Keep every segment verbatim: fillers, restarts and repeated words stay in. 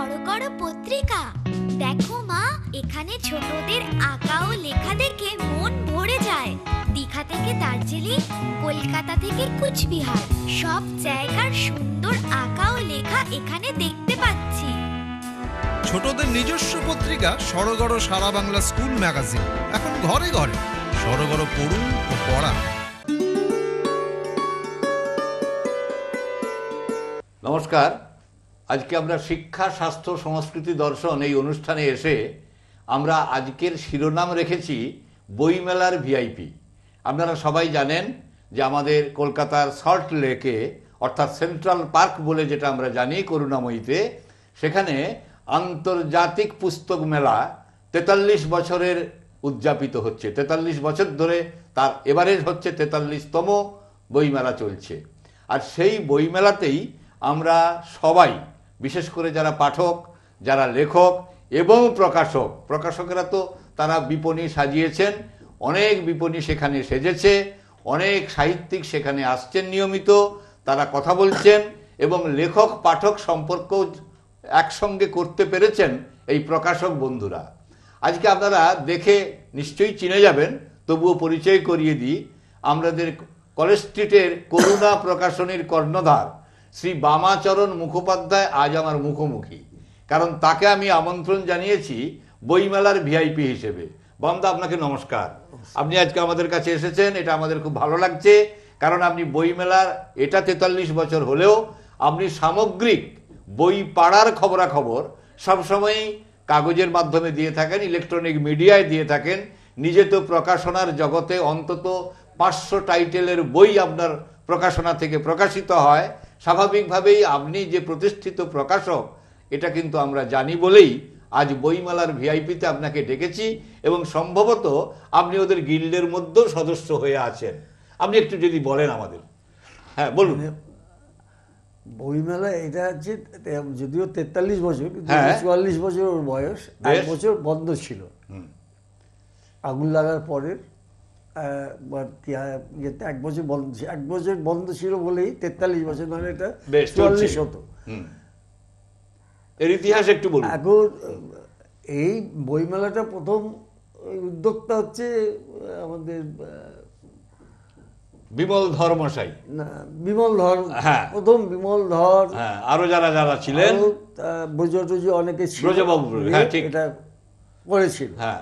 সড়গড় পত্রিকা। দেখো মা, এখানে ছোটদের আঁকা ও লেখা দেখে মন ভরে যায়। দীঘা থেকে দার্জিলিং, কলকাতা থেকে কুচবিহার, সব জায়গার সুন্দর আঁকা ও লেখা এখানে দেখতে পাচ্ছি। ছোটদের নিজস্ব পত্রিকা সড়গড় সারা বাংলা স্কুল ম্যাগাজিন এখন ঘরে ঘরে। সড়গড় পড়ুন ও পড়া। নমস্কার। আজকে আমরা শিক্ষা, স্বাস্থ্য, সংস্কৃতি, দর্শন এই অনুষ্ঠানে এসে আমরা আজকের শিরোনাম রেখেছি বইমেলার ভিআইপি। আপনারা সবাই জানেন যে আমাদের কলকাতার সল্ট লেকে অর্থাৎ সেন্ট্রাল পার্ক বলে যেটা আমরা জানি করুণাময়ীতে, সেখানে আন্তর্জাতিক পুস্তক মেলা তেতাল্লিশ বছরের উদযাপিত হচ্ছে। তেতাল্লিশ বছর ধরে তার এবারের হচ্ছে তেতাল্লিশতম বইমেলা চলছে। আর সেই বইমেলাতেই আমরা সবাই, বিশেষ করে যারা পাঠক, যারা লেখক এবং প্রকাশক, প্রকাশকেরা তো তারা বিপণী সাজিয়েছেন, অনেক বিপণী সেখানে সেজেছে, অনেক সাহিত্যিক সেখানে আসছেন নিয়মিত, তারা কথা বলছেন এবং লেখক পাঠক সম্পর্ক একসঙ্গে করতে পেরেছেন এই প্রকাশক বন্ধুরা। আজকে আপনারা দেখে নিশ্চয়ই চিনে যাবেন, তবুও পরিচয় করিয়ে দিই। আমাদের কলেজ স্ট্রিটের করুণা প্রকাশনীর কর্ণধার শ্রী বামাচরণ মুখোপাধ্যায় আজ আমার মুখোমুখি, কারণ তাকে আমি আমন্ত্রণ জানিয়েছি বইমেলার ভিআইপি হিসেবে। বামদা, আপনাকে নমস্কার। আপনি আজকে আমাদের কাছে এসেছেন, এটা আমাদের খুব ভালো লাগছে, কারণ আপনি বইমেলার এটা তেতাল্লিশ বছর হলেও আপনি সামগ্রিক বই পাড়ার খবরাখবর সবসময়ই কাগজের মাধ্যমে দিয়ে থাকেন, ইলেকট্রনিক মিডিয়ায় দিয়ে থাকেন। নিজে তো প্রকাশনার জগতে অন্তত পাঁচশো টাইটেলের বই আপনার প্রকাশনা থেকে প্রকাশিত হয়। স্বাভাবিকভাবেই আপনি যে প্রতিষ্ঠিত প্রকাশক এটা কিন্তু আমরা জানি বলেই আজ বইমেলার ভিআইপিতে আপনাকে ডেকেছি, এবং সম্ভবত আপনি ওদের গিল্ডের মধ্যেও সদস্য হয়ে আছেন। আপনি একটু যদি বলেন আমাদের। হ্যাঁ, বলুন। বইমেলা এটা হচ্ছে যদিও তেতাল্লিশ বছর, চুয়াল্লিশ বছর ওর বয়স। এক বছর বন্ধ ছিল আগুন লাগার পরের, এক বছর বন্ধ এক বছর বন্ধ ছিল বলেই তেতাল্লিশ বছর, মানে এটা চুয়াল্লিশ হতো। এর ইতিহাস একটু বলুন। এখন এই বইমেলাটা প্রথম উদ্যোক্তা হচ্ছে আমাদের বিমল ধর মশাই। না, বিমল ধর, হ্যাঁ প্রথম বিমল ধর, হ্যাঁ আরো যারা যারা ছিলেন, ব্রজ টজি অনেকে ছিল, ব্রজবাবু, হ্যাঁ ঠিক, এটা করেছিল। হ্যাঁ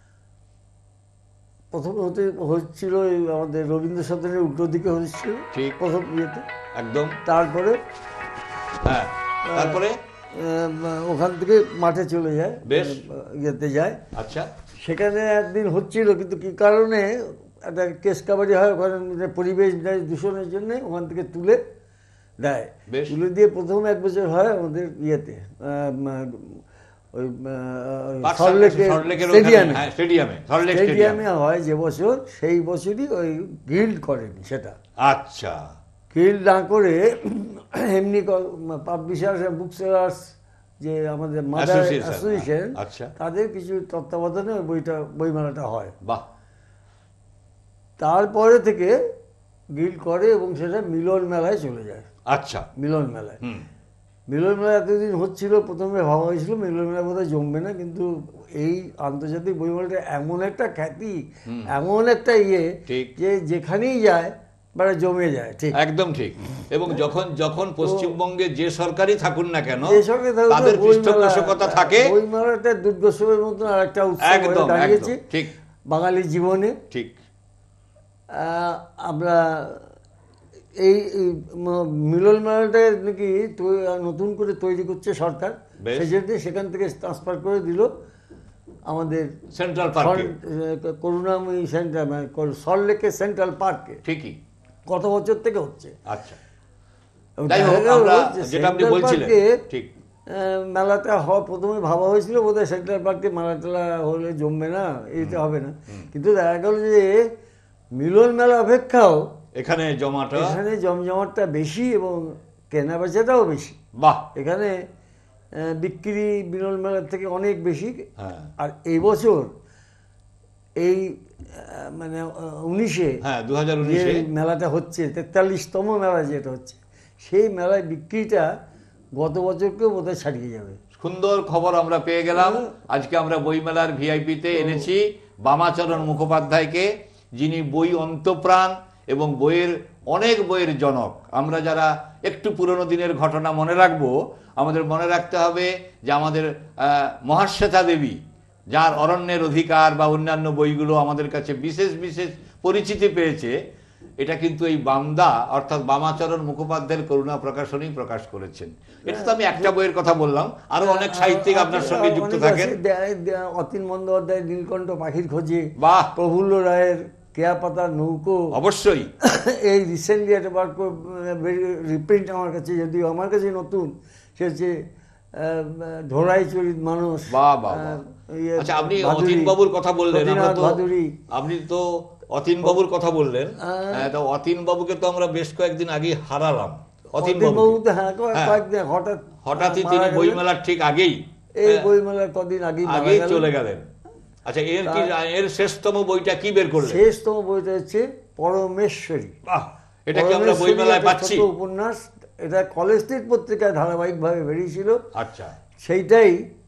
প্রথম হতে হচ্ছিল আমাদের রবীন্দ্র সদনের উল্টো দিকে হচ্ছিল ঠিক প্রথম ইয়েতে একদম। তারপরে হ্যাঁ তারপরে ওখান থেকে মাঠে চলে যায়, বেশ ইয়েতে যায়। আচ্ছা, সেখানে একদিন হচ্ছিল, কিন্তু কি কারণে একটা কেস কাবাডি হয় ওখানে, পরিবেশ দূষণের জন্য ওখান থেকে তুলে দেয়। তুলে দিয়ে প্রথম এক বছর হয় আমাদের ইয়েতে ওই স্টেডিয়ামে হয় যে বছর, সেই বছরই ওই গিল্ড করেনি সেটা। আচ্ছা, গিল্ড না করে এমনি পাবলিশার্স বুক সেলার্স যে আমাদের মাদার অ্যাসোসিয়েশন, তাদের কিছু তত্ত্বাবধানে ওই বইটা বইমেলাটা হয়। বাহ। তারপরে থেকে গিল্ড করে এবং সেটা মিলন মেলায় চলে যায়। আচ্ছা, মিলন মেলায় মিলন মেলা এতদিন হচ্ছিল, প্রথমে ভাবা হয়েছিল মিলন মেলা বোধহয় জমবে না, কিন্তু এই আন্তর্জাতিক বইমেলাটা এমন একটা খ্যাতি, এমন একটা ইয়ে যে যেখানেই যায় মানে জমে যায়। ঠিক, একদম ঠিক। এবং যখন যখন পশ্চিমবঙ্গে যে সরকারই থাকুন না কেন, যে সরকারি তাদের পৃষ্ঠপোষকতা থাকে। বইমেলাটা দুর্গোৎসবের মতন আর একটা উৎসব হয়ে দাঁড়িয়েছে ঠিক বাঙালি জীবনে। ঠিক, আমরা এই মিলন মেলাটা নাকি নতুন করে তৈরি করছে সরকার, সেজন্য সেখান থেকে ট্রান্সফার করে দিল আমাদের সেন্ট্রাল পার্কে, করুণাময়ী সেন্টার, মানে সল্ট লেকের সেন্ট্রাল পার্কে। ঠিকই, কত বছর থেকে হচ্ছে। আচ্ছা, মেলাটা হওয়া প্রথমে ভাবা হয়েছিল বোধহয় সেন্ট্রাল পার্কে মেলা টেলা হলে জমবে না, এইটা হবে না, কিন্তু দেখা গেল যে মিলন মেলা অপেক্ষাও এখানে জমাটা এখানে জমজমাটটা বেশি এবং কেনা বেচাটাও বেশি। বাহ। এখানে বিক্রি মিলন মেলার থেকে অনেক বেশি। আর এই বছর এই মানে উনিশে হ্যাঁ দু হাজার উনিশে মেলাটা হচ্ছে, তেতাল্লিশতম মেলা যেটা হচ্ছে, সেই মেলায় বিক্রিটা গত বছরকেও বোধহয় ছাড়িয়ে যাবে। সুন্দর খবর আমরা পেয়ে গেলাম। আজকে আমরা বইমেলার ভিআইপিতে এনেছি বামাচরণ মুখোপাধ্যায়কে, যিনি বই অন্তপ্রাণ এবং বইয়ের অনেক বইয়ের জনক। আমরা যারা একটু পুরনো দিনের ঘটনা মনে রাখবো, আমাদের মনে রাখতে হবে যে আমাদের মহাশ্বেতা দেবী, যার অরণ্যের অধিকার বা অন্যান্য বইগুলো আমাদের কাছে বিশেষ বিশেষ পরিচিতি পেয়েছে, এটা কিন্তু এই বামদা অর্থাৎ বামাচরণ মুখোপাধ্যায়ের করুণা প্রকাশনী প্রকাশ করেছেন। এটা তো আমি একটা বইয়ের কথা বললাম, আরো অনেক সাহিত্যিক আপনার সঙ্গে যুক্ত থাকেন। অতীন বন্দ্যোপাধ্যায় নীলকণ্ঠ পাখির খোঁজে, বাহ, প্রফুল্ল রায়ের কেয়া পাতার নৌকো, অবশ্যই এই রিসেন্টলি একটা বার রিপ্রিন্ট আমার কাছে, যদিও আমার কাছে নতুন, সে হচ্ছে ধরাই চরিত মানুষ। বাহ বাহ। আচ্ছা, আপনি অতীন বাবুর কথা বললেন, আপনি তো অতীন বাবুর কথা বললেন, তো অতীন বাবুকে তো আমরা বেশ কয়েকদিন আগে হারালাম। অতীন বাবু হঠাৎ হঠাৎই তিনি বইমেলার ঠিক আগেই এই বইমেলার কদিন আগেই আগেই চলে গেলেন। আচ্ছা, এর কি এর শেষতম বইটা কি বের করলেন? শেষতম বইটা হচ্ছে পরমেশ্বরী। বাহ, এটা কি আমরা বইমেলায় পাচ্ছি? উপন্যাস, এটা কলেজ স্ট্রিট পত্রিকায় ধারাবাহিকভাবে বেরিয়েছিল। আচ্ছা, সেইটাই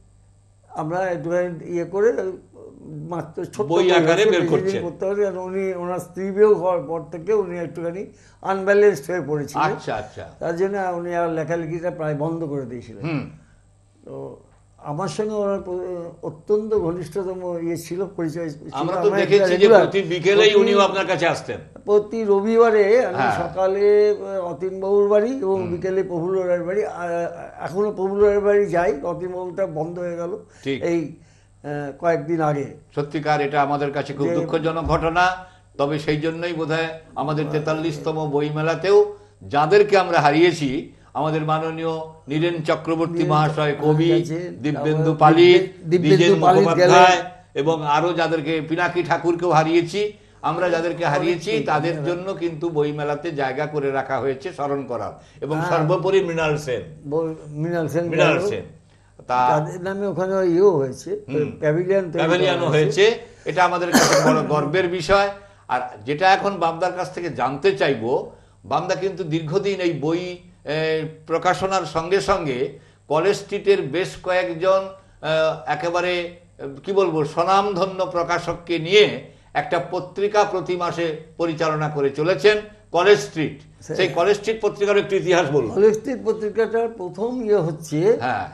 আমরা একটুখানি ইয়ে করে মাত্র ছোট বই আকারে বের করছেন। উনি ওনার স্ত্রী বিয়োগ হওয়ার পর থেকে উনি একটুখানি আনব্যালেন্সড হয়ে পড়েছিলেন। আচ্ছা আচ্ছা, তার জন্য উনি আর লেখালেখিটা প্রায় বন্ধ করে দিয়েছিলেন। তো আমার সঙ্গে ওনার অত্যন্ত ঘনিষ্ঠতম ইয়ে ছিল, পরিচয়। আমরা তো দেখেছি যে প্রতি বিকেলেই উনিও আপনার কাছে আসতেন। প্রতি রবিবারে আমি সকালে অতীন বাবুর বাড়ি এবং বিকেলে প্রফুল্ল রায়ের বাড়ি। এখনো প্রফুল্ল রায়ের বাড়ি যাই, অতীন বাবুটা বন্ধ হয়ে গেল এই কয়েকদিন আগে। সত্যিকার এটা আমাদের কাছে খুব দুঃখজনক ঘটনা। তবে সেই জন্যই বোধহয় আমাদের তেতাল্লিশতম বইমেলাতেও যাদেরকে আমরা হারিয়েছি, আমাদের মাননীয় নীরেন চক্রবর্তী মহাশয়, কবি, দিব্যেন্দু পালিত, দ্বিজেন মুখোপাধ্যায় এবং আরো যাদেরকে, পিনাকি ঠাকুরকেও হারিয়েছি, আমরা যাদেরকে হারিয়েছি তাদের জন্য কিন্তু বইমেলাতে জায়গা করে রাখা হয়েছে স্মরণ করার। এবং সর্বোপরি মৃণাল সেন, মৃণাল সেন মৃণাল সেন তাদের নামে ওখানে ইয়েও হয়েছে, প্যাভিলিয়ন প্যাভিলিয়নও হয়েছে। এটা আমাদের কাছে বড় গর্বের বিষয়। আর যেটা এখন বামদার কাছ থেকে জানতে চাইবো, বামদা কিন্তু দীর্ঘদিন এই বই প্রকাশনার সঙ্গে সঙ্গে কলেজ স্ট্রিটের বেশ কয়েকজন একেবারে কি বলবো স্বনামধন্য প্রকাশককে নিয়ে একটা পত্রিকা প্রতি মাসে পরিচালনা করে চলেছেন, কলেজ স্ট্রিট। সেই কলেজ স্ট্রিট পত্রিকার একটু ইতিহাস বলুন। কলেজ স্ট্রিট পত্রিকাটার প্রথম ইয়ে হচ্ছে, হ্যাঁ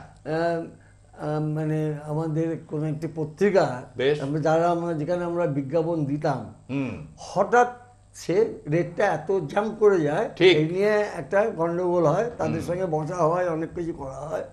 মানে আমাদের কোন একটি পত্রিকা যারা আমরা যেখানে আমরা বিজ্ঞাপন দিতাম, হঠাৎ সে রেটটা এত জাম্প করে যায়, এই নিয়ে একটা গন্ডগোল হয়, তাদের সঙ্গে বসা হয়, অনেক কিছু করা হয়।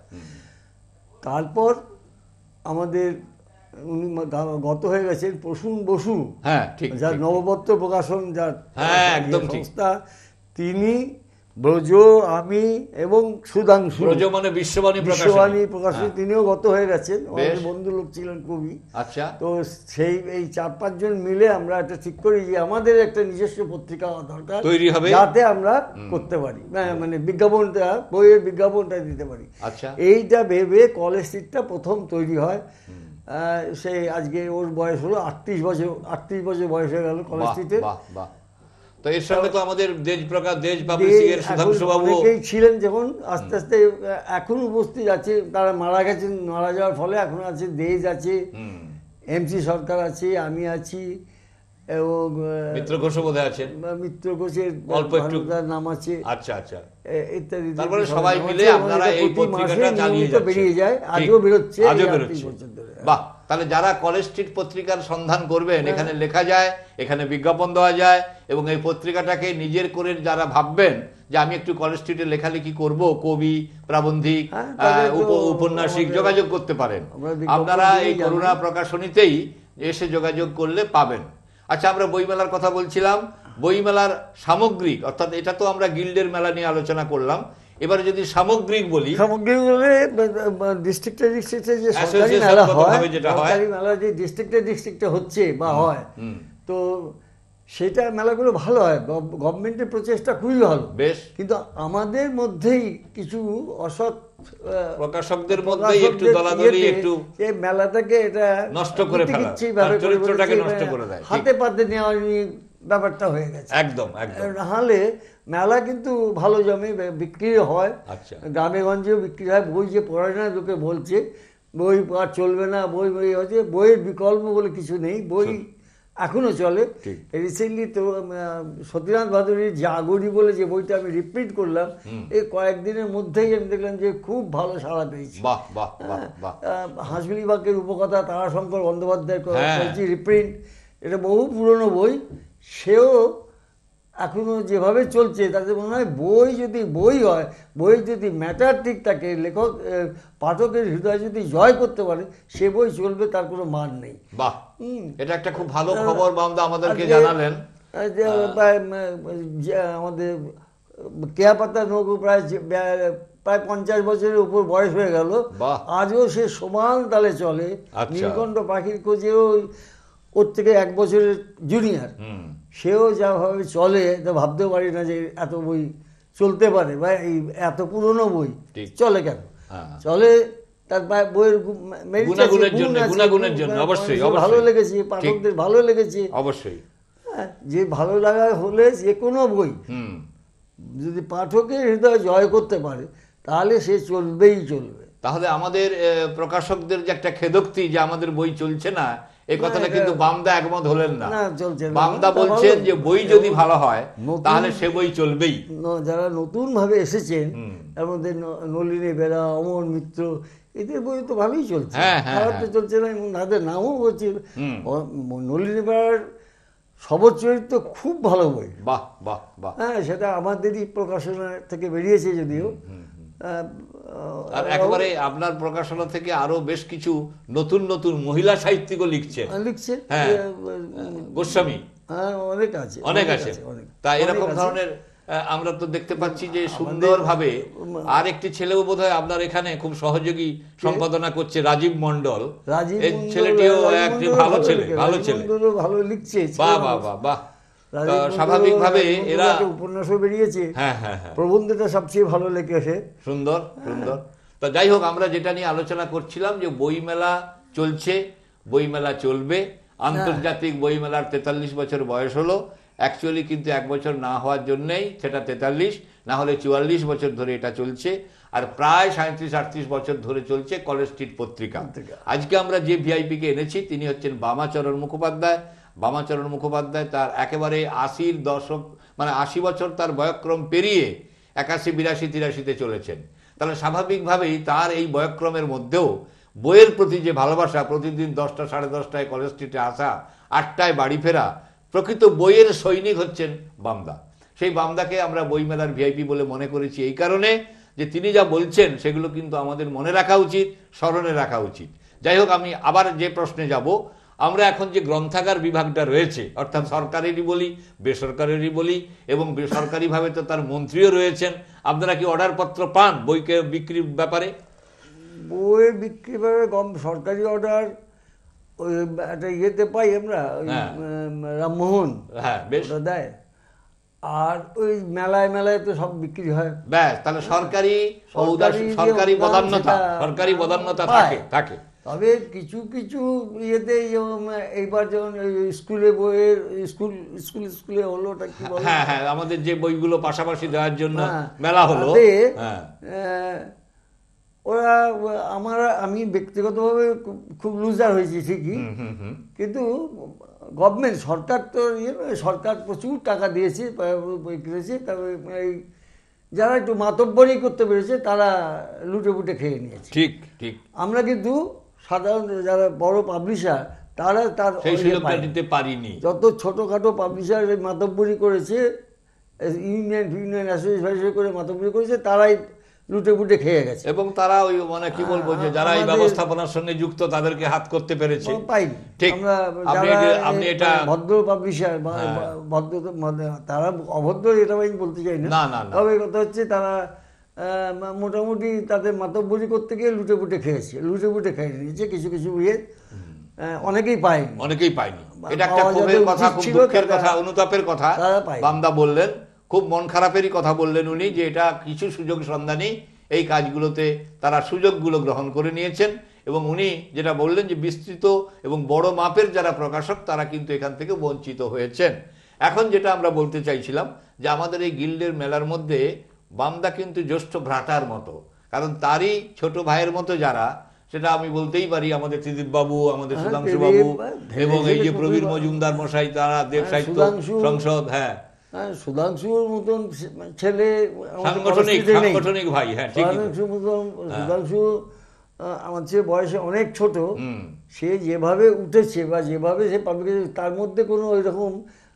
তারপর আমাদের উনি গত হয়ে গেছেন প্রসূন বসু, হ্যাঁ ঠিক, যার নবপত্র প্রকাশন, যার একদম সংস্থা, তিনি, ব্রজ, আমি এবং সুধাংশু, ব্রজ মানে বিশ্ববাণী বিশ্ববাণী প্রকাশনী, তিনিও গত হয়ে গেছেন, আমাদের বন্ধু লোক ছিলেন, কবি। আচ্ছা, তো সেই এই চার পাঁচজন মিলে আমরা একটা ঠিক করি যে আমাদের একটা নিজস্ব পত্রিকা দরকার, তৈরি হবে, যাতে আমরা করতে পারি, মানে বিজ্ঞাপনটা, বইয়ের বিজ্ঞাপনটা দিতে পারি। আচ্ছা, এইটা ভেবে কলেজ স্ট্রিটটা প্রথম তৈরি হয়। সেই আজকে ওর বয়স হলো আটত্রিশ বছর, আটত্রিশ বছর বয়স হয়ে গেল কলেজ স্ট্রিটে। তো এর সঙ্গে তো আমাদের দেশপ্রকাশ, দেশ পাবলিশিংয়ের সুধাংশু বাবু ছিলেন, যখন আস্তে আস্তে এখন উপস্থিত আছে, তারা মারা গেছেন, মারা যাওয়ার ফলে এখন আছে দেশ আছে, এমসি সরকার আছে, আমি আছি, এবং মিত্র ঘোষ বোধহয় আছেন, মিত্র ঘোষের অল্প একটু নাম আছে, আচ্ছা আচ্ছা ইত্যাদি। তারপরে সবাই মিলে আপনারা এই পত্রিকাটা চালিয়ে যাচ্ছেন, বেরিয়ে যায়, আজও বেরোচ্ছে, আজও বেরোচ্ছে। বাহ, তাহলে যারা কলেজ স্ট্রিট পত্রিকার সন্ধান করবেন, এখানে লেখা যায়, এখানে বিজ্ঞাপন দেওয়া যায়, এবং এই পত্রিকাটাকে নিজের করে যারা ভাববেন যে আমি একটু কলেজ স্ট্রিটে লেখালেখি করব, কবি, প্রাবন্ধিক, উপন্যাসিক, যোগাযোগ করতে পারেন। আপনারা এই করুণা প্রকাশনীতেই এসে যোগাযোগ করলে পাবেন। আচ্ছা, আমরা বইমেলার কথা বলছিলাম, বইমেলার সামগ্রিক, অর্থাৎ এটা তো আমরা গিল্ডের মেলা নিয়ে আলোচনা করলাম, এবারে যদি সামগ্রিক বলি, সামগ্রিক বলে ডিস্ট্রিক্টে ডিস্ট্রিক্টে যে সরকারি মেলা হয়, সরকারি মেলা যে ডিস্ট্রিক্টে ডিস্ট্রিক্টে হচ্ছে বা হয়, তো সেটা মেলাগুলো ভালো হয়, গভর্নমেন্টের প্রচেষ্টা খুবই ভালো, বেশ। কিন্তু আমাদের মধ্যেই কিছু অসৎ প্রকাশকদের মধ্যে একটু দলাদলি, একটু এই মেলাটাকে এটা নষ্ট করে ফেলা, চরিত্রটাকে নষ্ট করে দেয়, হাতে পাতে নেওয়া নিয়ে ব্যাপারটা হয়ে গেছে। একদম একদম। নাহলে মেলা কিন্তু ভালো জমে, বিক্রি হয়, আচ্ছা। গ্রামে গঞ্জেও বিক্রি হয়। বই যে পড়ে না, লোকে বলছে বই আর চলবে না, বই বই হচ্ছে, বইয়ের বিকল্প বলে কিছু নেই, বই এখনো চলে। রিসেন্টলি তো সতীনাথ ভাদুরীর জাগরি বলে যে বইটা আমি রিপ্রিন্ট করলাম, এই কয়েকদিনের মধ্যেই আমি দেখলাম যে খুব ভালো সাড়া পেয়েছি। বাহ বাহ বাহ বাহ। হাঁসবিলি বাঘের উপকথা তারাশঙ্কর বন্দ্যোপাধ্যায় করেছি রিপ্রিন্ট, এটা বহু পুরনো বই, সেও এখনো যেভাবে চলছে তাতে মনে হয় বই যদি বই হয়, বই যদি ম্যাটার ঠিক থাকে, লেখক পাঠকের হৃদয় যদি জয় করতে পারে, সে বই চলবে, তার কোনো মান নেই। বাহ, এটা একটা খুব ভালো খবর বামদা আমাদেরকে জানালেন। আমাদের কেয়া পাতা নৌকো প্রায় প্রায় পঞ্চাশ বছরের উপর বয়স হয়ে গেল, আজও সে সমান তালে চলে। নীলকণ্ঠ পাখির খোঁজেও ওর থেকে এক বছরের জুনিয়র, সেও যাভাবে চলে তা ভাবতেও পারি না যে এত বই চলতে পারে, বা এই এত পুরনো বই চলে কেন চলে। তার বইয়ের ভালো লেগেছে, পাঠকদের ভালো লেগেছে অবশ্যই। যে ভালো লাগা হলে যে কোনো বই যদি পাঠকের হৃদয় জয় করতে পারে, তাহলে সে চলবেই চলবে। তাহলে আমাদের প্রকাশকদের যে একটা খেদোক্তি যে আমাদের বই চলছে না, এই কথাটা কিন্তু বামদা একমত হলেন না। বামদা বলছেন যে বই যদি ভালো হয় তাহলে সে বই চলবেই। যারা নতুন ভাবে এসেছেন, তার মধ্যে নলিনী বেরা, অমর মিত্র, এদের বই তো ভালোই চলছে, খারাপ তো চলছে না, এবং তাদের নামও বলছে। নলিনী বেড়ার শবর চরিত্র খুব ভালো বই। বাহ বাহ বাহ। হ্যাঁ, সেটা আমাদেরই প্রকাশনা থেকে বেরিয়েছে যদিও। আর একেবারে আপনার প্রকাশনা থেকে আরো বেশ কিছু নতুন নতুন মহিলা সাহিত্যিকও লিখছে লিখছে হ্যাঁ, গোস্বামী অনেক আছে অনেক আছে। তা এরকম ধরনের আমরা তো দেখতে পাচ্ছি যে সুন্দরভাবে আর একটি ছেলেও বোধহয় আপনার এখানে খুব সহযোগী সম্পাদনা করছে, রাজীব মন্ডল। এই ছেলেটিও একটি ভালো ছেলে, ভালো ছেলে, ভালো লিখছে। বাহ বাহ বাহ বাহ। স্বাভাবিকভাবে এরা উপন্যাসও বেরিয়েছে, হ্যাঁ হ্যাঁ হ্যাঁ, প্রবন্ধটা সবচেয়ে ভালো লেগেছে, সুন্দর সুন্দর। তো যাই হোক, আমরা যেটা নিয়ে আলোচনা করছিলাম যে বইমেলা চলছে, বইমেলা চলবে, আন্তর্জাতিক বইমেলার তেতাল্লিশ বছর বয়স হলো। অ্যাকচুয়ালি কিন্তু এক বছর না হওয়ার জন্যই সেটা তেতাল্লিশ, না হলে চুয়াল্লিশ বছর ধরে এটা চলছে। আর প্রায় সাঁত্রিশ আটত্রিশ বছর ধরে চলছে কলেজ স্ট্রিট পত্রিকা। আজকে আমরা যে ভিআইপিকে এনেছি তিনি হচ্ছেন বামাচরণ মুখোপাধ্যায়। বামাচরণ মুখোপাধ্যায় তার একেবারে আশির দশক, মানে আশি বছর তার বয়ক্রম পেরিয়ে একাশি বিরাশি তিরাশিতে চলেছেন। তাহলে স্বাভাবিকভাবেই তার এই বয়ক্রমের মধ্যেও বইয়ের প্রতি যে ভালোবাসা, প্রতিদিন দশটা সাড়ে দশটায় কলেজ স্ট্রিটে আসা, আটটায় বাড়ি ফেরা, প্রকৃত বইয়ের সৈনিক হচ্ছেন বামদা। সেই বামদাকে আমরা বইমেলার ভিআইপি বলে মনে করেছি এই কারণে যে তিনি যা বলছেন সেগুলো কিন্তু আমাদের মনে রাখা উচিত, স্মরণে রাখা উচিত। যাই হোক, আমি আবার যে প্রশ্নে যাব, আমরা এখন যে গ্রন্থাগার বিভাগটা রয়েছে, অর্থাৎ সরকারেরই বলি বেসরকারেরই বলি, এবং বেসরকারিভাবে তো তার মন্ত্রীও রয়েছেন, আপনারা কি অর্ডারপত্র পান বইকে বিক্রির ব্যাপারে? বইয়ের বিক্রির ব্যাপারে সরকারি অর্ডার ওই একটা ইয়েতে পাই আমরা, রামমোহন দেয়, আর ওই মেলায় মেলায় তো সব বিক্রি হয়। ব্যাস, তাহলে সরকারি সরকারি বদান্যতা সরকারি বদান্যতা থাকে থাকে তবে কিছু কিছু ইয়েতে এইবার যেমন স্কুলে বইয়ের স্কুল স্কুল স্কুলে হলো, হ্যাঁ হ্যাঁ, আমাদের যে বইগুলো পাশাপাশি দেওয়ার জন্য মেলা হলো, ওরা আমার আমি ব্যক্তিগতভাবে খুব লুজার হয়েছি ঠিকই, কিন্তু গভর্নমেন্ট সরকার তো ইয়ে সরকার প্রচুর টাকা দিয়েছে, বই কিনেছে, তবে এই যারা একটু মাতব্বরি করতে পেরেছে তারা লুটে পুটে খেয়ে নিয়েছে। ঠিক ঠিক। আমরা কিন্তু সাধারণ যারা বড় পাবলিশার তারা তার দিতে পারিনি। যত ছোটোখাটো পাবলিশার মাতব্বরি করেছে, ইউনিয়ন ইউনিয়ন অ্যাসোসিয়েশন করে মাতব্বরি করেছে, তারাই লুটে পুটে খেয়ে গেছে। এবং তারা ওই মানে কি বলবো যে যারা এই ব্যবস্থাপনার সঙ্গে যুক্ত তাদেরকে হাত করতে পেরেছে পাইনি। ঠিক, আমরা আপনি এটা ভদ্র পাবলিশার ভদ্র, তারা অভদ্র এটা আমি বলতে চাই না, তবে কথা হচ্ছে তারা মোটামুটি তাদের মাতব্বরি করতে গিয়ে লুটে পুটে খেয়েছে, লুটে পুটে খেয়ে নিয়েছে। কিছু কিছু ইয়ে অনেকেই পায়নি, অনেকেই পায়নি। এটা একটা ক্ষোভের কথা, খুব দুঃখের কথা, অনুতাপের কথা বামদা বললেন, খুব মন খারাপেরই কথা বললেন উনি, যে এটা কিছু সুযোগ সন্ধানী এই কাজগুলোতে তারা সুযোগগুলো গ্রহণ করে নিয়েছেন। এবং উনি যেটা বললেন যে বিস্তৃত এবং বড় মাপের যারা প্রকাশক তারা কিন্তু এখান থেকে বঞ্চিত হয়েছেন। এখন যেটা আমরা বলতে চাইছিলাম যে আমাদের এই গিল্ডের মেলার মধ্যে বামদা কিন্তু জ্যেষ্ঠ ভ্রাতার মতো, কারণ তারই ছোট ভাইয়ের মতো যারা, সেটা আমি বলতেই পারি আমাদের ত্রিদীপ বাবু, আমাদের হ্যাঁ, সুধাংশু ত্রিদীপ, বাবু ধীরে এবং এই ধীরে যে প্রবীর প্রবীর মজুমদার মশাই, তারা দেব হ্যাঁ, সাহিত্য সুধাংশু- সংসদ, হ্যাঁ হ্যাঁ, সুধাংশুর মতন ছেলে আমাদের সাংগঠনিক পরিস্থিতিতে নেই। সাংগঠনিক ভাই, হ্যাঁ ঠিকই তো। সুধাংশুর মতন সুধাংশু আহ, আমার চেয়ে বয়সে অনেক ছোট, হুম। সে যেভাবে উঠেছে বা যেভাবে সে পাবলিক, তার মধ্যে কোনো ওই রকম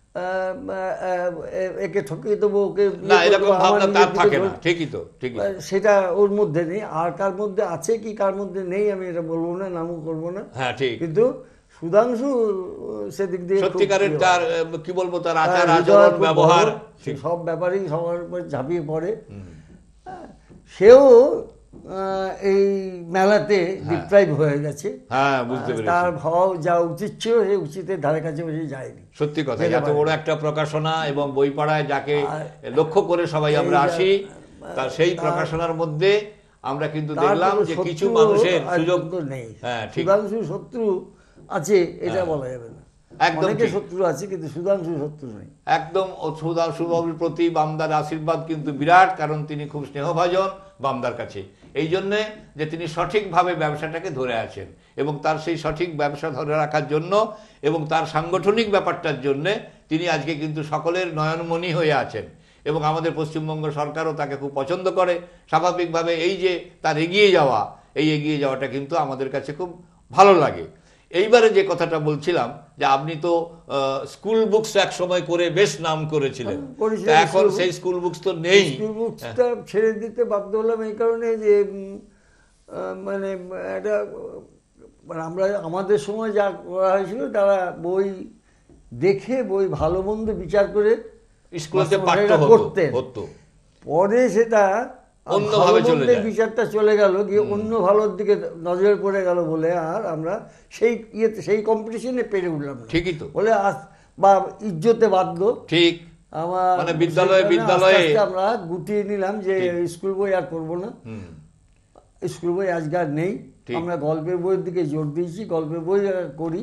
একে ঠকিয়ে দেবো, ওকে না ইয়ে করে এরকম দেবো, আমার ভাবনা নিজের তার দিকে থাকে না, ধর- ঠিকই তো, ঠিকই। আহ, সেটা ওর মধ্যে নেই। আর কার মধ্যে আছে কি কার মধ্যে নেই আমি এটা বলবো না, নামও করবো না, হ্যাঁ ঠিক। কিন্তু সুধাংশু আহ, সেদিক দিয়ে খুব সত্যিকারের প্রিয়। তার আহ, কি বলবো, তার তার আচার হৃদয় আচরণ খুব ব্যবহার, বড়, সে ঠিক। সব ব্যাপারেই সবার উপর ঝাঁপিয়ে পড়ে। হ্যাঁ, সেও আহ, এই মেলাতে ডিপ্রাইভ হয়ে গেছে। হ্যাঁ বুঝতে আহ, পেরেছি। তার ভাব যা উচিত ছিল সে উচিতের ধারে কাছে বসে যায়নি। সত্যি কথা, যেতে এত পারে। বড় একটা প্রকাশনা এবং বই পাড়ায় যাকে আর লক্ষ্য করে সবাই আমরা এই আসি, তার সেই তার- প্রকাশনার মধ্যে আমরা কিন্তু তার দেখলাম কোনো যে কিছু শত্রু মানুষের আর সুযোগ কিন্তু নেই। হ্যাঁ ঠিক, সুধাংশু শত্রু আছে এটা হ্যাঁ। বলা যাবে না, একদম অনেকে ঠিক। শত্রু আছে কিন্তু সুধাংশু শত্রু নেই। একদম সুধাংশুবাবুর প্রতি বামদার আশীর্বাদ কিন্তু বিরাট, কারণ তিনি খুব স্নেহভাজন বামদার কাছে, এই জন্যে যে তিনি সঠিকভাবে ব্যবসাটাকে ধরে আছেন এবং তার সেই সঠিক ব্যবসা ধরে রাখার জন্য এবং তার সাংগঠনিক ব্যাপারটার জন্যে তিনি আজকে কিন্তু সকলের নয়নমণি হয়ে আছেন এবং আমাদের পশ্চিমবঙ্গ সরকারও তাকে খুব পছন্দ করে। স্বাভাবিকভাবে এই যে তার এগিয়ে যাওয়া, এই এগিয়ে যাওয়াটা কিন্তু আমাদের কাছে খুব ভালো লাগে। এইবারে যে কথাটা বলছিলাম যে আপনি তো স্কুল বুকস এক সময় করে বেশ নাম করেছিলেন, করেছিলাম, তা এখন স্কুল সেই স্কুল বুকস তো নেই। স্কুল বুকসটা ছেড়ে দিতে বাধ্য হলাম এই কারণে যে উম, আহ, মানে একটা মানে আমরা আমাদের সময় যা করা হয়েছিল, তারা বই দেখে বই ভালো মন্দ বিচার করে স্কুলেতে পাঠ্য মাস্টারমশাইরা হতো করতেন। হতো পরে সেটা অন্যভাবে ভালো চলে মন্দের যায়। বিচারটা চলে গেল, গিয়ে অন্য ভালোর দিকে নজর পড়ে গেল বলে আর আমরা সেই ইয়েতে সেই কম্পিটিশনে পেরে উঠলাম না। ঠিকই তো, বলে আস বা ইজ্জতে বাধ্য ঠিক। আমার মানে বিদ্যালয়ে সেখানে বিদ্যালয়ে আস্তে আস্তে আমরা গুটিয়ে নিলাম যে স্কুল বই আর করবো না, হুম, স্কুল বই আজকে আর নেই। ঠিক। আমরা গল্পের বইয়ের দিকে জোর দিয়েছি, গল্পের বই আর করি।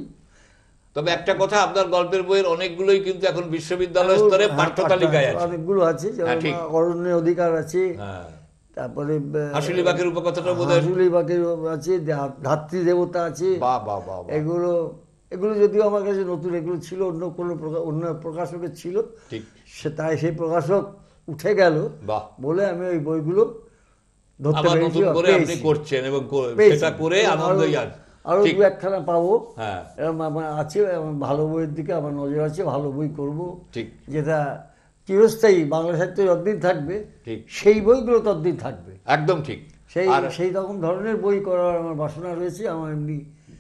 তবে একটা কথা, আপনার গল্পের বইয়ের অনেকগুলোই কিন্তু এখন বিশ্ববিদ্যালয় স্তরে হ্যাঁ, পাঠ্য তালিকায় আছে। অনেকগুলো আছে, হ্যাঁ, যেমন ঠিক। অরণ্যের অধিকার আছে, হ্যাঁ, তারপরে হাসুলি বাকের উপকথাটা বোধহয়, হাসুলি বাকের আছে, ধা- ধাত্রী দেবতা আছে। বাহ বাহ বাহ বাহ, এগুলো এগুলো যদিও আমার কাছে নতুন, এগুলো ছিল অন্য কোনো প্রকা- অন্য প্রকাশকের ছিল, ঠিক, সে তাই সেই প্রকাশক উঠে গেল বাহ। বলে আমি ওই বইগুলো ধরতে আবার পেরেছি, নতুন করে আপনি পেয়েছি। করছেন এবং কো- পেয়েছি। সেটা করে আনন্দই আর আরো ঠিক। দু একখানা পাবো, হ্যাঁ এরকম আমার আছে, আমার ভালো বইয়ের দিকে আমার নজর আছে, ভালো বই করব, ঠিক, যেটা চিরস্থায়ী বাংলা সাহিত্য যতদিন থাকবে ঠিক, সেই বইগুলো ততদিন থাকবে। একদম ঠিক। সেই আর সেই রকম ধরনের বই করার আমার বাসনা রয়েছে, আমার এমনি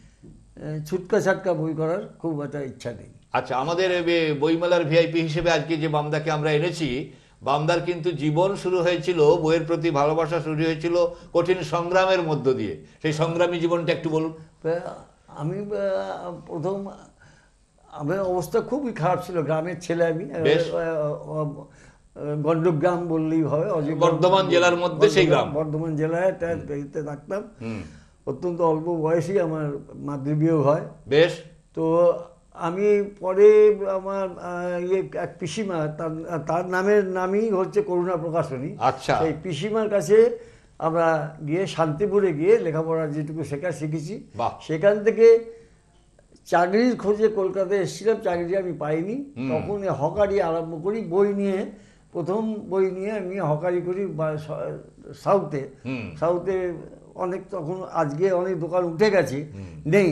আহ, ছুটকা ছাটকা বই করার খুব একটা ইচ্ছা নেই। আচ্ছা, আমাদের এ- বইমেলার ভিআইপি হিসেবে আজকে যে বামদাকে আমরা এনেছি, বামদার কিন্তু জীবন শুরু হয়েছিল, বইয়ের প্রতি ভালোবাসা শুরু হয়েছিল কঠিন সংগ্রামের মধ্য দিয়ে। সেই সংগ্রামী জীবনটা একটু বলুন। তা আমি আহ, প্রথম আমার অবস্থা খুবই খারাপ ছিল, গ্রামের ছেলে আমি, বেশ। গণ্ডগ্রাম বললেই হয়, অজয় বর্ধমান জেলার মধ্যে সেই গ্রাম। বর্ধমান জেলায় একটা ইয়েতে থাকতাম। হুম, অত্যন্ত অল্প বয়সেই আমার মাতৃবিয়োগ হয়। বেশ, তো আমি পরে আমার আহ, ইয়ে এক পিসিমা, তার তার নামের নামই হচ্ছে করুণা প্রকাশনী। আচ্ছা, সেই পিসিমার কাছে আমরা গিয়ে শান্তিপুরে গিয়ে লেখাপড়া যেটুকু শেখা শিখেছি, বাহ। সেখান থেকে চাকরির খোঁজে কলকাতায় এসেছিলাম, চাকরি আমি পাইনি। হুম। তখন এ হকারি আরম্ভ করি, বই নিয়ে, প্রথম বই নিয়ে আমি হকারি করি বা- সাউথে। হুম, সাউথে অনেক, তখন আজকে অনেক দোকান উঠে গেছে, নেই।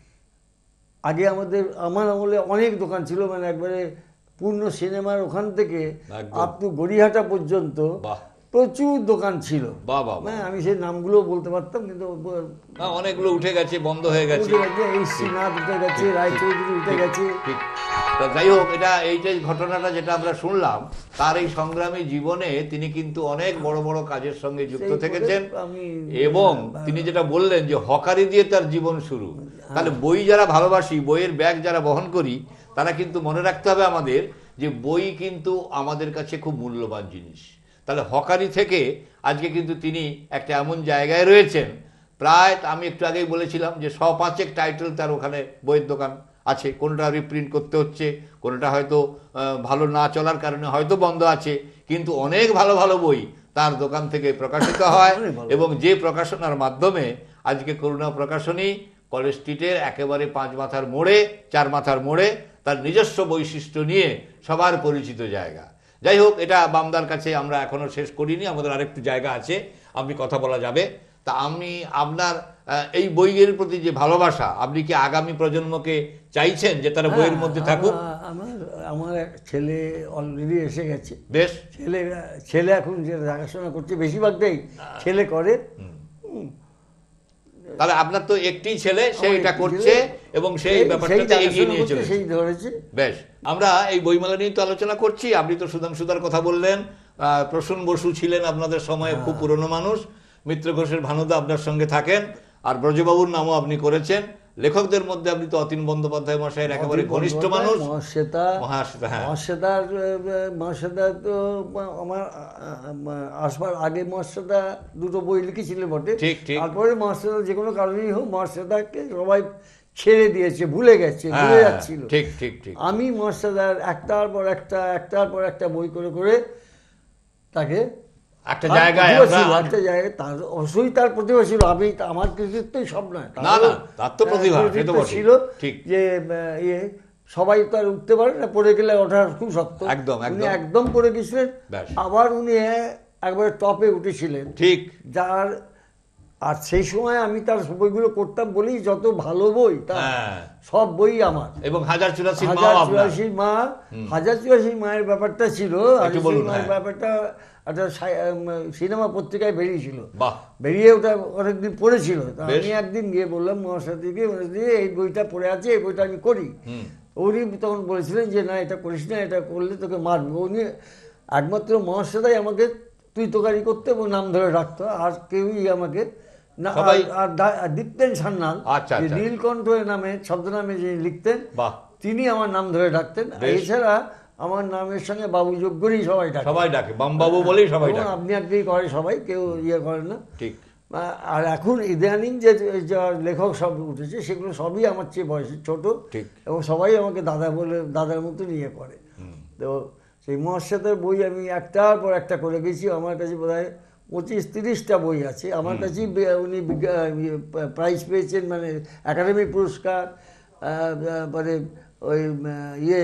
আগে আমাদের আমার আমলে অনেক দোকান ছিল, মানে একবারে পূর্ণ সিনেমার ওখান থেকে একদম। আপ টু গড়িয়াহাটা পর্যন্ত বাহ প্রচুর দোকান ছিল। বাহ বাহ বাহ। হ্যাঁ, আমি সেই নামগুলো বলতে পারতাম কিন্তু না, অনেকগুলো উঠে গেছে, বন্ধ হয়ে গেছে। উঠে গেছে, এই শ্রীনাথ উঠে গেছে, রায়চৌধুরী উঠে গেছে। ঠিক। তা যাই হোক, এটা এই যে ঘটনাটা যেটা আমরা শুনলাম, তার এই সংগ্রামী জীবনে তিনি কিন্তু অনেক বড় বড় কাজের সঙ্গে যুক্ত সেই থেকেছেন করে আমি এবং তিনি যেটা বললেন যে হকারি দিয়ে তার জীবন শুরু। তাহলে বই যারা ভালোবাসি, বইয়ের ব্যাগ যারা বহন করি, তারা কিন্তু মনে রাখতে হবে আমাদের যে বই কিন্তু আমাদের কাছে খুব মূল্যবান জিনিস। তাহলে হকারি থেকে আজকে কিন্তু তিনি একটা এমন জায়গায় রয়েছেন, প্রায় আমি একটু আগেই বলেছিলাম যে শ পাঁচেক টাইটেল তার ওখানে বইয়ের দোকান আছে, কোনোটা রিপ্রিন্ট করতে হচ্ছে, কোনোটা হয়তো আহ, ভালো না চলার কারণে হয়তো বন্ধ আছে, কিন্তু অনেক ভালো ভালো বই তার দোকান থেকে প্রকাশিত হয়। এবং যে প্রকাশনার মাধ্যমে আজকে করুণা প্রকাশনী কলেজ স্ট্রিটের একেবারে পাঁচ মাথার মোড়ে, চার মাথার মোড়ে তার নিজস্ব বৈশিষ্ট্য নিয়ে সবার পরিচিত জায়গা। যাই হোক, এটা বামদার কাছে আমরা এখনো শেষ করিনি, আমাদের আরেকটু জায়গা আছে, আপনি কথা বলা যাবে। তা আমি আপনার আহ, এই বইয়ের প্রতি যে ভালোবাসা, আপনি কি আগামী প্রজন্মকে চাইছেন যে তারা বইয়ের মধ্যে থাকুক? হ্যাঁ, আমার আমার এক ছেলে অলরেডি এসে গেছে। বেশ। ছেলে ছেলে এখন যে দেখাশোনা করছে, বেশিরভাগটাই ছেলে করে। হুম। তাহলে আপনার তো একটি ছেলে, সে আমার এটা একটি করছে ছেলে, এবং সেই সেই ব্যাপারটাতে এগিয়ে দেখাশোনা নিয়ে করছে, চলেছে। সেই ধরেছে। বেশ, আমরা এই বইমেলা নিয়ে তো আলোচনা করছি। আপনি তো সুধাংশুদার কথা বললেন, আহ, প্রসূন বসু ছিলেন আপনাদের সময়ে খুব পুরনো মানুষ, মিত্র ঘোষের ভানুদা আপনার সঙ্গে থাকেন, আর ব্রজবাবুর নামও আপনি করেছেন। লেখকদের মধ্যে আপনি তো অতীন বন্দ্যোপাধ্যায় মশাইয়ের একেবারে ঘনিষ্ঠ মানুষ। মহাশ্বেতা মহাশ্বেতা, হ্যাঁ। মহাশ্বেতার মহাশ্বেতা তো আমার আসবার আগে মহাশ্বেতা দুটো বই লিখেছিলেন বটে। ঠিক, ঠিক। তারপরে মহাশ্বেতা যে কোনো কারণেই হোক, মহাশ্বেতাকে সবাই ছেড়ে দিয়েছে, ভুলে গেছে, ভুলে হ্যাঁ, যাচ্ছিল। ঠিক ঠিক ঠিক। আমি মহাশ্বেতার একটার পর একটা একটার পর একটা বই করে করে তাকে একটা তার জায়গায় প্রতিভা আমরা- ছিল, একটা জায়গায় তার অবশ্যই তার প্রতিভা ছিল। আমি আমার কৃতিত্বই সব নয়, না, না, তার তো প্রতিভা, সে তো কৃতিত্ব বটেই। ছিল। ঠিক। যে আহ, ইয়ে সবাই তো আর উঠতে পারে না, পড়ে গেলে ওঠার খুব শক্ত। একদম, উনি একদম। একদম পড়ে গেছিলেন, ব্যাস। আবার উনি একবারে টপে উঠেছিলেন। ঠিক। যার আর সেই সময় আমি তার বইগুলো করতাম বলেই যত ভালো বই তার, হ্যাঁ। সব বই আমার। এবং হাজার চুরাশির হাজার মাও আপনার। চুরাশি মা, হাজার চুরাশি মায়ের ব্যাপারটা ছিল। হাজার বলুন, চুরাশি মায়ের হ্যাঁ। ব্যাপারটা একটা সিনেমা পত্রিকায় বেরিয়েছিল, বাহ। বেরিয়ে ওটা অনেকদিন পড়েছিল। তা বেশ। আমি একদিন গিয়ে বললাম মহাসাথীকে, এই বইটা পড়ে আছে, এই বইটা আমি করি। উনি তখন বলেছিলেন যে না, এটা করিস না, এটা করলে তোকে মারবে। উনি একমাত্র মহাশ্বেতাই আমাকে তুই তোকারি করতে এবং নাম ধরে রাখতো, আর কেউই আমাকে না। সবাই- আর- আর দা- আর দীপ্তেন সান্যাল, আচ্ছা, যে আচ্ছা। নীলকণ্ঠ নামে ছদ্মনামে যে লিখতেন, বাহ। তিনি আমার নাম ধরে ডাকতেন। বেশ। এছাড়া আমার নামের সঙ্গে বাবু যোগ করেই সবাই ডাকে। সবাই ডাকে, বামবাবু বলেই সবাই এবং ডাকে। আপনি আপনি করে সবাই, কেউ ইয়ে করে না। ঠিক। আ- আর এখন ইদানিং যে যা লেখক সব উঠেছে, সেগুলো সবই আমার চেয়ে বয়সে ছোট। ঠিক। এবং সবাই আমাকে দাদা বলে, দাদার মতন ইয়ে করে। তো সেই মহাশ্বেতার বই আমি একটার পর একটা করে গেছি। আমার কাছে বোধ হয় পঁচিশ তিরিশটা বই আছে আমার কাছে। উনি প্রাইজ পেয়েছেন, মানে একাডেমি পুরস্কার, মানে ওই ইয়ে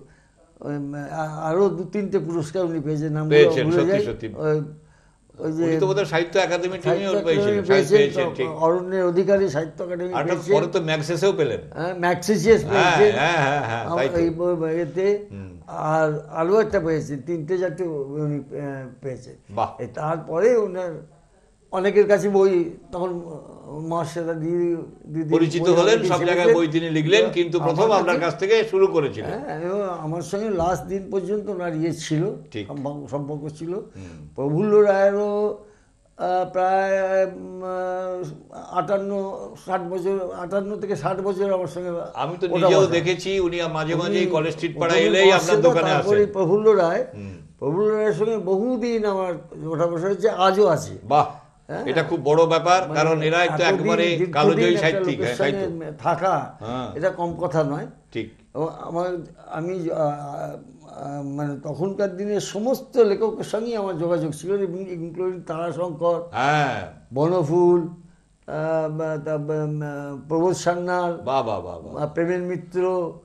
আরও দু তিনটে পুরস্কার উনি পেয়েছেন, নাম পেয়েছেন, সত্যি, সত্যি। ওই যে উনি তো বোধহয় সাহিত্য একাডেমি সাহিত্য টিমেও একাডেমি পেয়েছিলেন, পেয়েছেন, পেয়েছেন, ঠিক। অরণ্যের অধিকারী সাহিত্য একাডেমি আর পেয়েছেন, পরে তো ম্যাগসেসেও পেলেন। ম্যাক্সিসিয়াস হ্যাঁ, পেয়েছেন, হ্যাঁ, হ্যাঁ, হ্যাঁ, তাই তো। এই বই- এতে আর আরও একটা পেয়েছেন, তিনটে চারটে উনি আহ, পেয়েছেন। বাহ। এই তারপরে ওনার অনেকের কাছে বই তখন মহাশ্বেতা দিদি দিদি পরিচিত বই হলেন, অনেকে সব জায়গায় শিখেছেন। বই তিনি লিখলেন, কিন্তু আমার প্রথম আপনার কাছে- কাছ থেকে শুরু করেছিলেন। হ্যাঁ, এবং আমার সঙ্গে লাস্ট দিন পর্যন্ত ওনার ইয়ে ছিল, ঠিক। সম্পর্ক- সম্পর্ক ছিল। প্রফুল্ল রায়েরও আহ, প্রায় উম, আহ, আটান্ন ষাট বছর, আটান্ন থেকে ষাট বছর আমার সঙ্গে আমি তো ওঠা নিজেও বসা। দেখেছি, উনি মাঝে মাঝে উনি কলেজ স্ট্রিট পাড়া প্রথমে এলেই আপনার মহাশ্বেতা, দোকানে তারপরে আসেন। প্রফুল্ল রায়। প্রফুল্ল রায়ের সঙ্গে বহুদিন আমার ওঠা বসা হচ্ছে, আজও আছে। বাহ, হ্যাঁ। এটা খুব বড় ব্যাপার, মানে কারণ এরাই তো এতদিন একবারে দীর্ঘদিন কালোজয়ী একটা সাহিত্যিক। লোকের হ্যাঁ, তাই তো। সঙ্গে থাকা, হ্যাঁ। এটা কম কথা নয়। ঠিক। এবং আমার আমি আহ, আহ, মানে তখনকার দিনের সমস্ত লেখকের সঙ্গেই আমার যোগাযোগ ছিল, ইনক্লুডিং তারাশঙ্কর, হ্যাঁ। বনফুল, আহ, বা- তা- বা- আহ, প্রবোধ সান্যাল, বাহ, বাহ, বাহ, বাহ। আহ, প্রেমের মিত্র,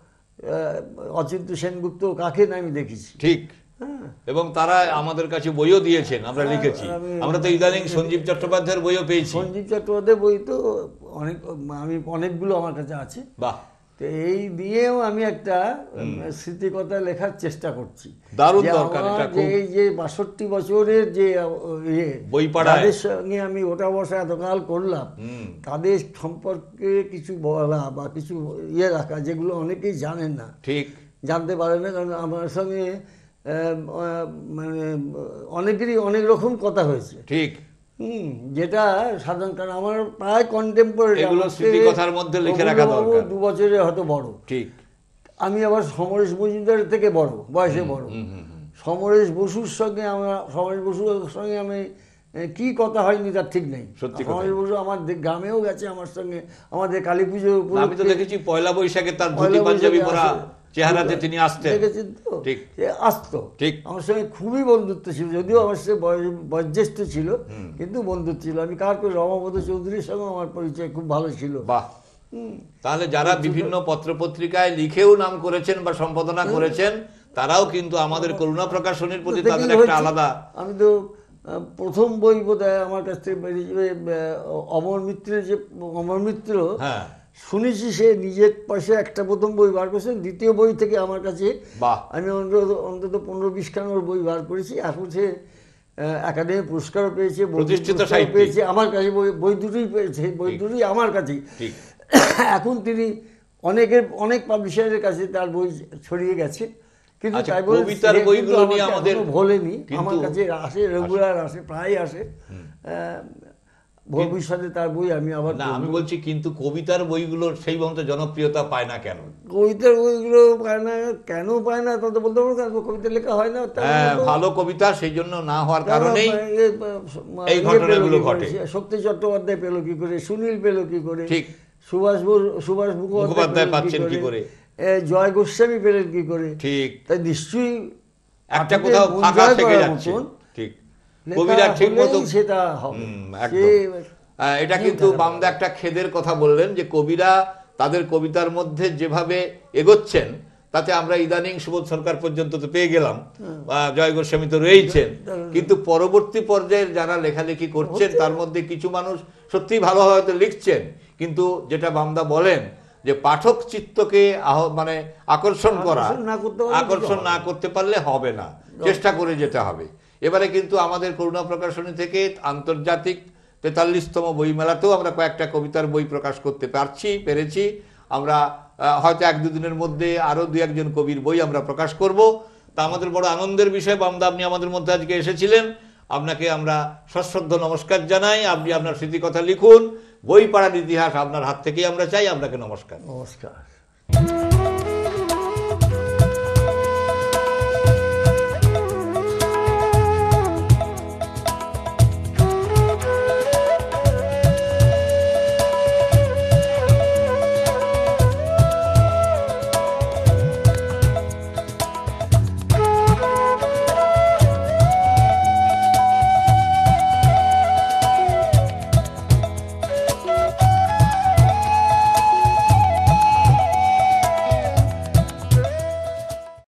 আহ, অচিন্ত সেনগুপ্ত, কাকে না আমি দেখেছি। ঠিক। হ্যাঁ। এবং তারা আমাদের কাছে বইও দিয়েছেন, আমরা লিখেছি। আমি- আমরা তো ইদানিং সঞ্জীব চট্টোপাধ্যায়ের বইও পেয়েছি। সঞ্জীব চট্টোপাধ্যায় বই তো অনেক, আমি অনেকগুলো আমার কাছে আছে। বাহ, তো এই দিয়েও আমি একটা স্মৃতিকথা লেখার চেষ্টা করছি। দারুণ যে দরকার, আমার এটা যে খুব। এই যে বাষট্টি বছরের যে আহ, ইয়ে বই পাড়ায়। তাদের সঙ্গে আমি ওটা বসা এতকাল করলাম, তাদের সম্পর্কে কিছু বলা বা কিছু ইয়ে রাখা, যেগুলো অনেকেই জানেন না, ঠিক। জানতে পারে না। কারণ আমার সঙ্গে আহ, আহ, মানে অনেকেরই অনেক রকম কথা হয়েছে। ঠিক। হুম, যেটা সাধারণ, কারণ আমার প্রায় কন্টেম্পোরারি, এগুলো স্মৃতিকথার মধ্যে লিখে রাখা দরকার। দু বছরের হয়তো বড়। ঠিক। আমি আবার সমরেশ মজুমদারের থেকে বড়, বয়সে বড়। সমরেশ বসুর সঙ্গে আমরা সমরেশ বসুর সঙ্গে আমি কি কথা হয়নি তার ঠিক নেই। সত্যি কথা। আমাদের বলবো আমার দে- গ্রামেও গেছে আমার সঙ্গে, আমাদের কালী পুজো আমি তো দেখেছি পয়লা বৈশাখে তার ধুতি পাঞ্জাবি পরা চেহারাতে তিনি আসতেন। দেখেছেন তো, ঠিক। সে আসতো, ঠিক। আমার সঙ্গে খুবই বন্ধুত্ব ছিল, যদিও আমার সঙ্গে বয়- বয়োজ্যেষ্ঠ ছিল কিন্তু বন্ধুত্ব ছিল। আমি কার করে রমাপদ চৌধুরীর সঙ্গে আমার পরিচয় খুব ভালো ছিল। বাহ, তাহলে যারা বিভিন্ন পত্রপত্রিকায় লিখেও নাম করেছেন বা সম্পাদনা করেছেন তারাও কিন্তু আমাদের করুণা প্রকাশনীর প্রতি তাদের দেখেই একটা হয়েছে। আলাদা। আমি তো আহ, প্রথম বই বোধহয় আমার কাছ থেকে বেরিয়েছে আহ, অমর মিত্রের যে অমর মিত্র, হ্যাঁ, শুনেছি সে নিজের পয়সা একটা প্রথম বই বার করেছেন, দ্বিতীয় বই থেকে আমার কাছে বাহ, আমি অন্তত অন্তত পনেরো বিশ খানোর বই বার করেছি। এখন সে আহ, একাডেমি পুরস্কারও পেয়েছে, বঙ্কিম প্রতিষ্ঠিত পুরস্কারও সাহিত্যিক। পেয়েছে, আমার কাছে বই বই দুটোই পেয়েছে, বই ঠিক। দুটোই আমার কাছেই। ঠিক। এখন তিনি অনেকের অনেক পাবলিশারের কাছে তার বই ছড়িয়ে গেছে, কিন্তু আচ্ছা, তাই বলে কবিতার সে কিন্তু বইগুলো নিয়ে আমাকে আমাদের এখনো ভোলেনি, কিন্তু- আমার কাছে আসে, রেগুলার আসে, প্রায় আসে। আহ, ভবিষ্যতে তার বই আমি আবার না, পড়বো। আমি বলছি কিন্তু কবিতার বইগুলোর সেই মতো জনপ্রিয়তা পায় না কেন? কবিতার বইগুলো পায় না কেন, পায় না তা তো বলতে পারবো না, কবিতা লেখা হয় না। তার হ্যাঁ, মতো- ভালো কবিতা সেই জন্য না হওয়ার তারা কারণেই এ- এই ইয়ে ঘটনাগুলো পেলো কি করে, ঘটে। শক্তি চট্টোপাধ্যায় পেলো কি করে, সুনীল পেলো কি করে, ঠিক। সুভাষ বো- সুভাষ মুখোপাধ্যায় মুখোপাধ্যায় পেলেন পাচ্ছেন কি করে, এ, জয় গোস্বামী পেলেন কি করে। ঠিক। তাই নিশ্চয়ই একটা পাঠকের কোথাও মন ফাঁকা জয় থেকে করার যাচ্ছে। মতন ঠিক, লেখা কবিরা ঠিক মতো হলেই সেটা হবে। হুম, সে- একদম। আহ, এটা কি কিন্তু তারা বামদা একটা খেদের কথা বললেন যে কবিরা তাদের কবিতার মধ্যে যেভাবে এগোচ্ছেন তাতে আমরা ইদানিং সুবোধ সরকার পর্যন্ত তো পেয়ে গেলাম, আহ, জয় গোস্বামী তো রয়েছেন, কিন্তু পরবর্তী পর্যায়ের যারা লেখালেখি করছেন তার মধ্যে কিছু মানুষ সত্যিই ভালো হয়তো লিখছেন, কিন্তু যেটা বামদা বলেন যে পাঠক চিত্তকে আহ- মানে আকর্ষণ করা, আকর্ষণ না করতে পারলে আকর্ষণ কিছু না হবে না। করতে পারলে হবে না, চেষ্টা করে যেতে হবে। এবারে কিন্তু আমাদের করুণা প্রকাশনী থেকে আন্তর্জাতিক তেতাল্লিশতম বইমেলাতেও আমরা কয়েকটা কবিতার বই প্রকাশ করতে পারছি পেরেছি আমরা। আহ, হয়তো এক দুদিনের মধ্যে আরও দু একজন কবির বই আমরা প্রকাশ করব। তা আমাদের বড় আনন্দের বিষয় বামদা, আপনি আমাদের মধ্যে আজকে এসেছিলেন, আপনাকে আমরা সশ্রদ্ধ নমস্কার জানাই। আপনি আপনার স্মৃতিকথা লিখুন, বই পড়ার ইতিহাস আপনার হাত থেকেই আমরা চাই। আপনাকে নমস্কার। নমস্কার।